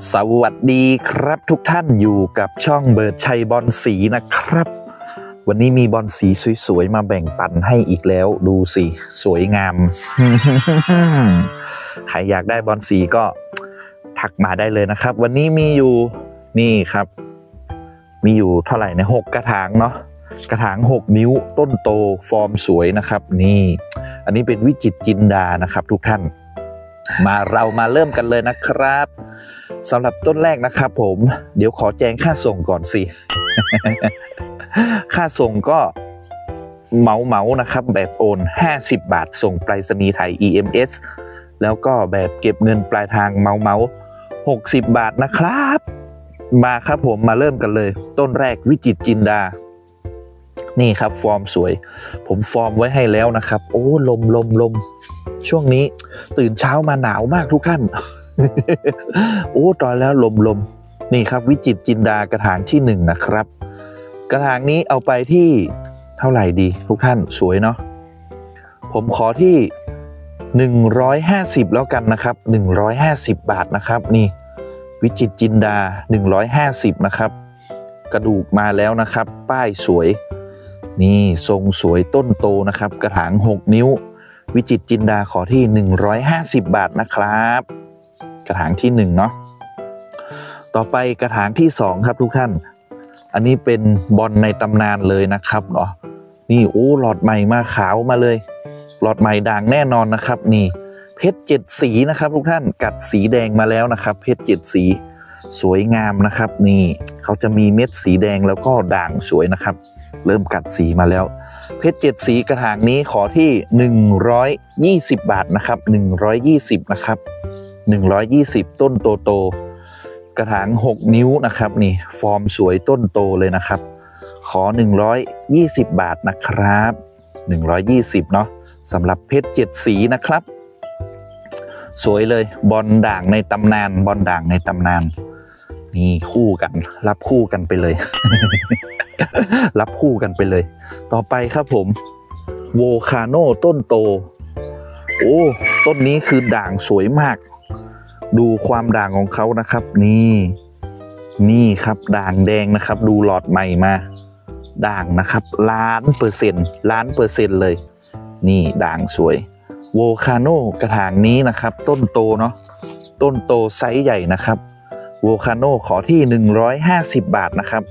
สวัสดีครับทุกท่านอยู่กับช่องเบิร์ดชัยบอลสีนะครับวันนี้มีบอลสีสวยๆมาแบ่งปันให้อีกแล้วดูสิสวยงาม ใครอยากได้บอลสีก็ทักมาได้เลยนะครับวันนี้มีอยู่นี่ครับมีอยู่เท่าไหร่เนี่ย6 กระถางเนาะกระถาง6 นิ้วต้นโตฟอร์มสวยนะครับนี่อันนี้เป็นวิจิตรจินดานะครับทุกท่านเรามาเริ่มกันเลยนะครับสำหรับต้นแรกนะครับผมเดี๋ยวขอแจ้งค่าส่งก่อนสิ ค่าส่งก็เหมานะครับแบบโอน50 บาทส่งไปรษณีย์ไทย EMS แล้วก็แบบเก็บเงินปลายทางเหมา60 บาทนะครับมาครับผมมาเริ่มกันเลยต้นแรกวิจิตรจินดานี่ครับฟอร์มสวยผมฟอร์มไว้ให้แล้วนะครับโอ้ลมช่วงนี้ตื่นเช้ามาหนาวมากทุกท่าน โอ้ตอนแล้วลมนี่ครับวิจิตรจินดากระถางที่1นะครับกระถางนี้เอาไปที่เท่าไหร่ดีทุกท่านสวยเนาะผมขอที่150แล้วกันนะครับ150 บาทนะครับนี่วิจิตรจินดา150นะครับกระดูกมาแล้วนะครับป้ายสวยนี่ทรงสวยต้นโตนะครับกระถาง6 นิ้ววิจิตรจินดาขอที่150 บาทนะครับกระถางที่1เนาะต่อไปกระถางที่2ครับทุกท่านอันนี้เป็นบอลในตำนานเลยนะครับเนาะนี่โอ้หลอดใหม่มาขาวมาเลยหลอดใหม่ด่างแน่นอนนะครับนี่เพชร7 สีนะครับทุกท่านกัดสีแดงมาแล้วนะครับเพชร7 สีสวยงามนะครับนี่เขาจะมีเม็ดสีแดงแล้วก็ด่างสวยนะครับเริ่มกัดสีมาแล้วเพชร7 สีกระถางนี้ขอที่120 บาทนะครับ120นะครับ120ต้นโตกระถาง6 นิ้วนะครับนี่ฟอร์มสวยต้นโตเลยนะครับขอ120 บาทนะครับ120เนาะสำหรับเพชร7 สีนะครับสวยเลยบอลด่างในตำนานบอลด่างในตำนานนี่คู่กันรับคู่กันไปเลย รับคู่กันไปเลยต่อไปครับผมโวคาโนต้นโตโอ้ต้นนี้คือด่างสวยมากดูความด่างของเขานะครับนี่ครับด่างแดงนะครับดูหลอดใหม่มาด่างนะครับ1,000,000%เลยนี่ด่างสวยโวคาโนกระถางนี้นะครับต้นโตเนาะต้นโตไซส์ใหญ่นะครับโวคาโนขอที่150 บาทนะครับ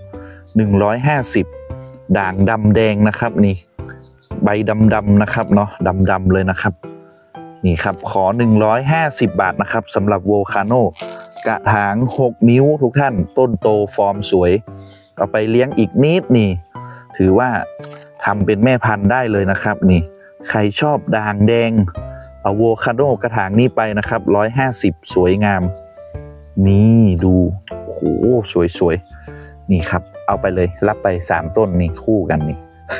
150ด่างดำแดงนะครับนี่ใบดำนะครับเนาะดำเลยนะครับนี่ครับขอ150 บาทนะครับสำหรับโวคาโนกระถาง6 นิ้วทุกท่านต้นโตฟอร์มสวยเอาไปเลี้ยงอีกนิดนี่ถือว่าทำเป็นแม่พันธุ์ได้เลยนะครับนี่ใครชอบด่างแดงเอาโวคาโนกระถางนี้ไปนะครับ150สวยงามนี่ดูโอ้โหสวยนี่ครับเอาไปเลยรับไป3 ต้นนี่คู่กันนี่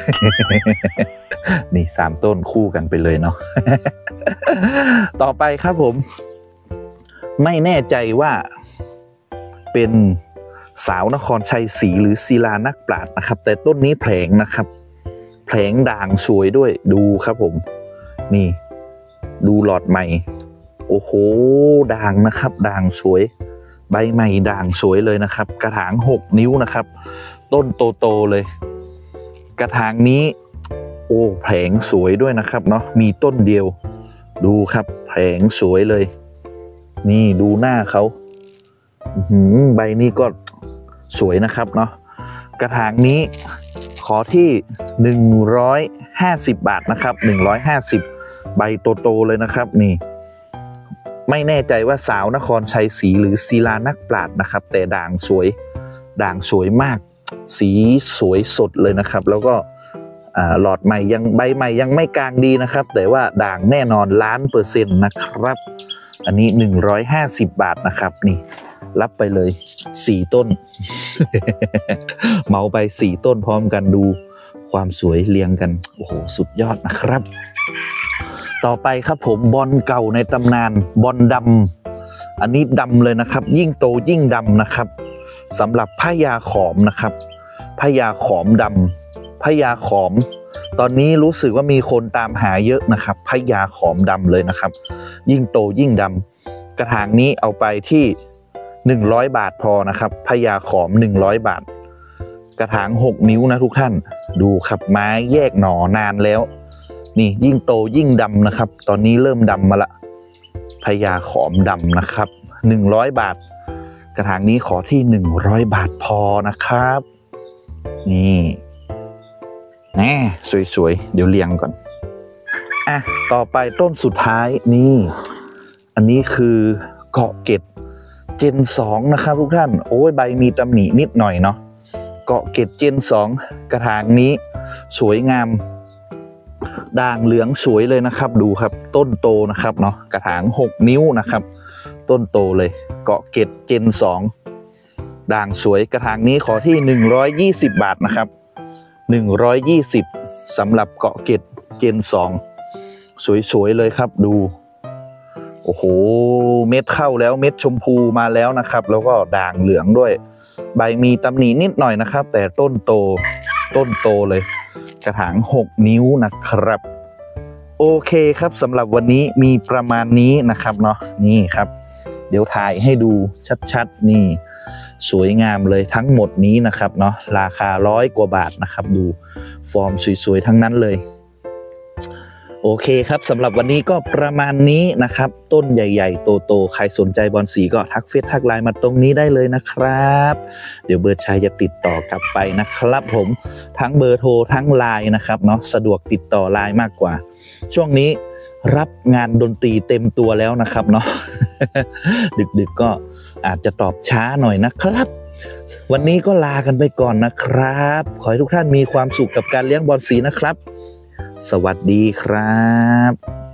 นี่3 ต้นคู่กันไปเลยเนาะ ต่อไปครับผมไม่แน่ใจว่าเป็นสาวนครชัยศรีหรือศิลานักปราชญ์นะครับแต่ต้นนี้แผลงนะครับแผลงด่างสวยด้วยดูครับผมนี่ดูหลอดใหม่โอ้โหด่างนะครับด่างสวยใบใหม่ด่างสวยเลยนะครับกระถาง6 นิ้วนะครับต้นโตเลยกระถางนี้โอ้แผงสวยด้วยนะครับเนาะมีต้นเดียวดูครับแผงสวยเลยนี่ดูหน้าเขาใบนี้ก็สวยนะครับเนาะกระถางนี้ขอที่150 บาทนะครับ150ใบโตเลยนะครับนี่ไม่แน่ใจว่าสาวนครชัยศรีหรือศิลานักปราชญ์นะครับแต่ด่างสวยมากสีสวยสดเลยนะครับแล้วก็หลอดใหม่ยังใบใหม่ยังไม่กลางดีนะครับแต่ว่าด่างแน่นอน1,000,000%นะครับอันนี้150 บาทนะครับนี่รับไปเลย4 ต้น เหมาไป4 ต้นพร้อมกันดูความสวยเรียงกันโอ้โหสุดยอดนะครับต่อไปครับผมบอลเก่าในตำนานบอลดำอันนี้ดำเลยนะครับยิ่งโตยิ่งดำนะครับสำหรับพญาขอมนะครับพญาขอมดำพญาขอมตอนนี้รู้สึกว่ามีคนตามหาเยอะนะครับพญาขอมดำเลยนะครับยิ่งโตยิ่งดำกระถางนี้เอาไปที่ 100 บาทพอนะครับพญาขอม100 บาทกระถาง6 นิ้วนะทุกท่านดูครับไม้แยกหน่อนานแล้วนี่ยิ่งโตยิ่งดำนะครับตอนนี้เริ่มดำมาละพญาขอมดำนะครับ100 บาทกระถางนี้ขอที่100 บาทพอนะครับนี่แน่สวยๆเดี๋ยวเรียงก่อนอ่ะต่อไปต้นสุดท้ายนี่อันนี้คือเกาะเกตเจน2นะครับทุกท่านโอ้ยใบมีตำหนินิดหน่อยเนาะเกาะเกตเจน2กระถางนี้สวยงามด่างเหลืองสวยเลยนะครับดูครับต้นโตนะครับเนาะกระถาง6 นิ้วนะครับต้นโตเลยเกาะเกตเจน2ด่างสวยกระถางนี้ขอที่120 บาทนะครับ120สำหรับเกาะเกตเจน2สวยๆเลยครับดูโอ้โหเม็ดเข้าแล้วเม็ดชมพูมาแล้วนะครับแล้วก็ด่างเหลืองด้วยใบมีตำหนินิดหน่อยนะครับแต่ต้นโตเลยกระถาง6 นิ้วนะครับโอเคครับสำหรับวันนี้มีประมาณนี้นะครับเนาะนี่ครับเดี๋ยวถ่ายให้ดูชัดๆนี่สวยงามเลยทั้งหมดนี้นะครับเนาะราคา100 กว่าบาทนะครับดูฟอร์มสวยๆทั้งนั้นเลยโอเคครับสำหรับวันนี้ก็ประมาณนี้นะครับต้นใหญ่ๆโตๆใครสนใจบอนสีก็ทักเฟซทักไลน์มาตรงนี้ได้เลยนะครับเดี๋ยวเบอร์ชัยจะติดต่อกลับไปนะครับผมทั้งเบอร์โทรทั้งไลน์นะครับเนาะสะดวกติดต่อไลน์มากกว่าช่วงนี้รับงานดนตรีเต็มตัวแล้วนะครับเนาะ ดึกๆก็อาจจะตอบช้าหน่อยนะครับวันนี้ก็ลากันไปก่อนนะครับขอให้ทุกท่านมีความสุขกับการเลี้ยงบอนสีนะครับสวัสดีครับ